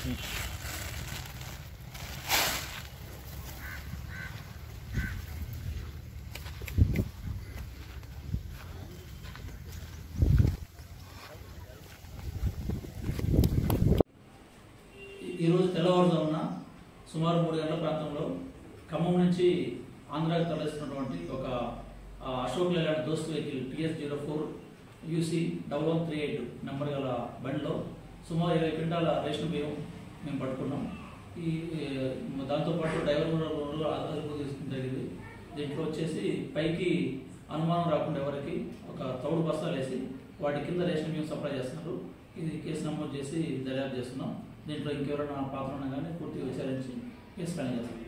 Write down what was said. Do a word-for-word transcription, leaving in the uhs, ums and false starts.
ఈరోజు తెల్లవారుజామున సుమారు మూడు గంటల ప్రాంతంలో ఖమ్మం నుంచి ఆంధ్రాకి తరలిస్తున్నటువంటి ఒక Ashok Leyland Dost vehicle TS zero four UC double one three eight number గల బండిలో సుమారు ఇరవై క్వింటాల రేషన్ బియ్యం మేము పట్టుకున్నాం. ఈ దాంతోపాటు డ్రైవర్ కూడా అదుపు తీసుకుని జరిగింది. దీంట్లో వచ్చేసి పైకి అనుమానం రాకుండా ఎవరికి ఒక తౌడు బస్తాలు వేసి వాటి కింద రేషన్ బియ్యం సప్లై చేస్తున్నారు. ఇది కేసు నమోదు చేసి దర్యాప్తు చేస్తున్నాం. దీంట్లో ఇంకెవరైనా పాత్ర ఉన్నా కానీ పూర్తిగా విచారించి కేసు కానీ చేస్తాం.